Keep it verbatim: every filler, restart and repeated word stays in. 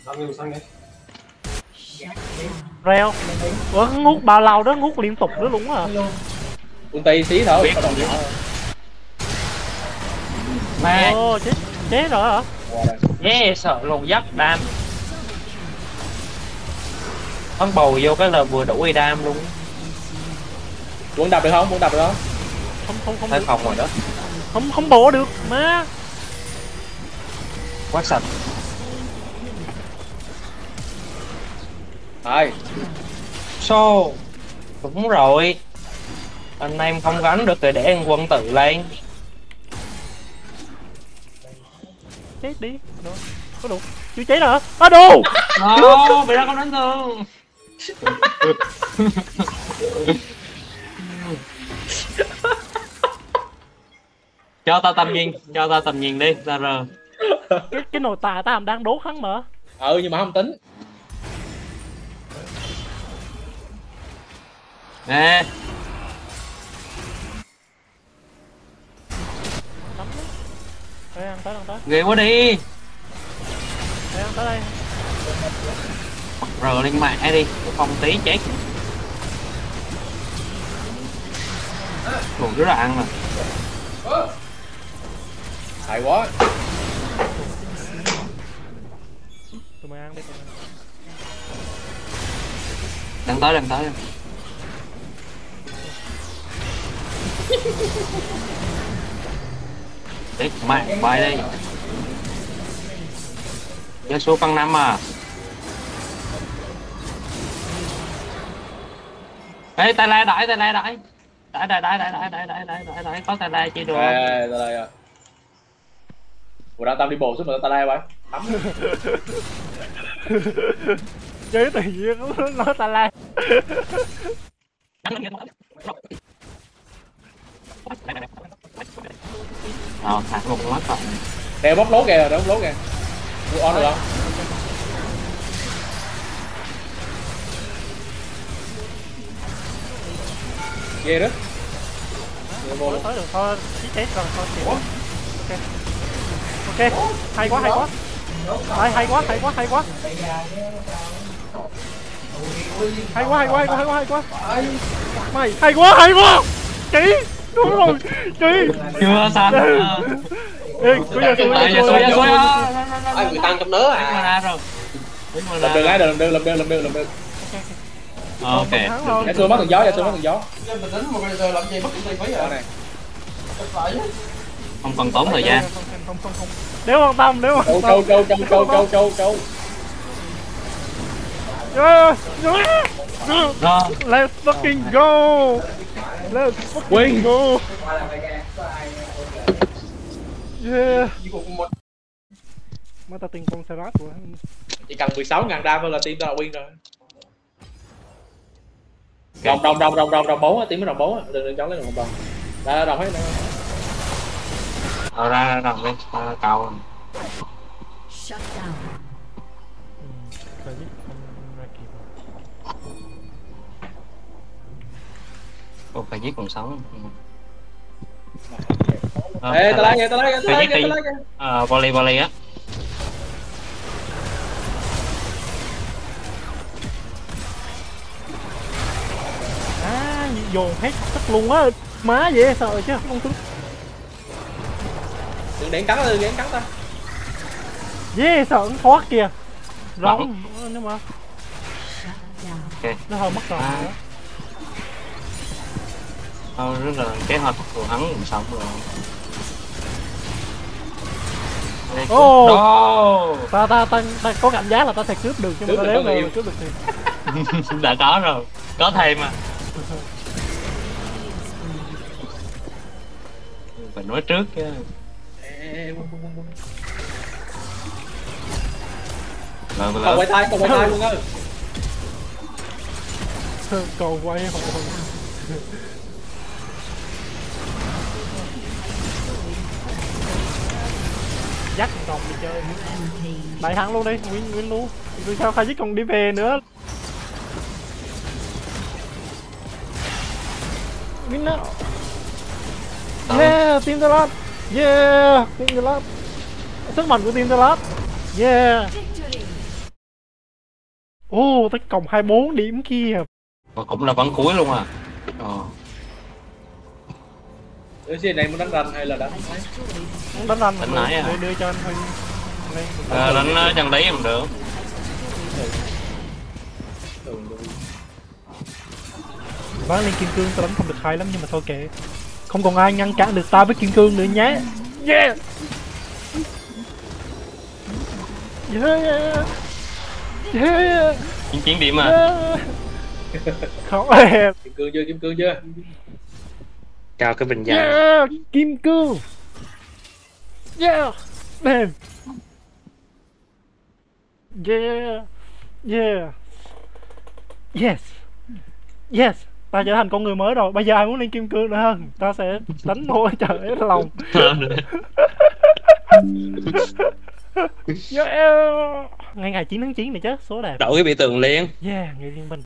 Reo. Ủa ngút bao lâu đó, ngút liên tục đó luôn à. Ulti xí thôi. Mà Ồ chết, chết rồi hả? yeah, sợ lồn dấp đam. Ông bầu vô cái là vừa đủ y đam luôn. Muốn đập được không? Muốn đập được không? Không không không Thấy được. phòng rồi đó. Không không bổ được má. Quá sạch. Rồi. So đúng rồi. Anh em không gánh được thì để anh quân tự lên. Chết đi. Được. Có đủ. Chưa chết rồi hả? À đủ. Ồ, bị ra không đánh thương. Cho tao tầm nhìn, cho tao tầm nhìn đi, ra rờ. Cái cái nồi tài ta đang đốt hắn mà. Ừ nhưng mà không tính. Nè. Đây ăn tới ăn tới. Ghê quá đi. Đây ăn tới đây. Rờ lên mẹ đi, không tí chết. Còn rất là ăn mà. Hay quá. Tụi mày ăn đi tụi mày. Đang tới, đang tới. Chết mẹ, bay đi. Nhớ số phân năm à. Ê, tay la đãi, tay la đãi. Đãi, đãi, đãi, đãi, đãi, đãi, đãi, đãi, đãi, đãi, có tay la chỉ được. Ê, ta đây à. Ủa đang tao đi bộ xuống mà tao đây vậy? Tắm. Chứ tự nhiên nó ta la. Ờ, thả một mắt rồi. Đeo bóc lố kìa, đeo bóc lố kìa. Mua on được không? Ghê đó. Thôi tới được thôi, chí chết rồi thôi chịu. Ok. Ok, hay quá hay quá. Hay hay quá, hay quá, hay quá. Hay quá, hay quá, hay quá, hay quá, hay quá. Mày hay quá, hay quá. Chị, đúng rồi. Chị. Chưa sao. Ê, bây giờ tôi Giờ tôi giờ tôi Ai bị tăng trong nớ à. à. Rồi. Làm đường ấy, làm đường, làm đường, làm đường, làm đường. Ok. Để xua mất thằng gió, để xua mất thằng gió. Mình tính mà bây giờ làm gì mất công ty mấy này. Không cần tốn thời gian. Không không không. Nếu quan tâm, nếu quan tâm. Câu câu câu câu câu câu câu. Rồi. Let's fucking go. Let's fucking go. Yeah. Mà ta tiền con xe rát của hắn. Chỉ cần mười sáu ngàn đam thôi là team tao là win rồi. Đồng đồng đồng đồng đồng đồng bốn á, team mới đồng bốn á, đừng đừng chống lấy đồng đồng. Ra đồng hết nữa. Ờ ra ra đồng đi, cầu. Shut down. Ồ, phải giết còn sống. Ê, tao lấy kìa, tao lấy kìa, tao lấy kìa, tao lấy kìa. Ờ, volley volley á. À, dồn hết tất luôn á. Má dễ sợ chứ không tính. Đừng để cắn tao, đừng cắn tao. Dễ sợ nó thoát kìa. Rong nhưng mà. Ok. Nó hơi mất rồi. Thôi rất là kế hoạch của hắn cũng xong rồi. Ô, oh. ta, ta ta ta có cảm giác là ta sẽ cướp được nhưng mà ta đéo ngờ cướp được thì đã có rồi, có thêm mà. Phải nói trước chứ. Còn quay tay, còn quay tay luôn ơi. Cầu quay hồn. Dắt còn đi chơi đại thắng luôn đi, win win luôn. Vì sao khai giết còn đi về nữa. Win đó. Yeah, team Talat. Yeah, team Talat. Sức mạnh của team Talat. Yeah. Ô, tới cộng hai mươi bốn điểm kia. Và cũng là ván cuối luôn à. Ờ. Ở trên này muốn đánh ranh hay là đánh ấy? Muốn đánh anh Đánh nãy à? đưa, đưa cho anh Huy. Đây, À, đánh ờ, chân đấy cũng được. Ừ, đúng. ván lên kim cương tao đánh không được hay lắm nhưng mà thôi kệ. Không còn ai ngăn cản được tao với kim cương nữa nhé. Yeah. Yeah. Yeah. Chiến chiến điểm à. Yeah. Không em. Kim cương chưa, kim cương chưa? Cao cái bình dài. Yeah. Kim cương. Yeah. Damn. Yeah. Yeah. Yes. Yes. Ta trở thành con người mới rồi. Bây giờ ai muốn lên kim cương nữa hơn? Ta sẽ đánh thôi trời ơi lòng. Yeah. Ngày ngày chín tháng chín này chứ, số đẹp. Đổi cái biểu tượng liền. Yeah, ngày liên minh.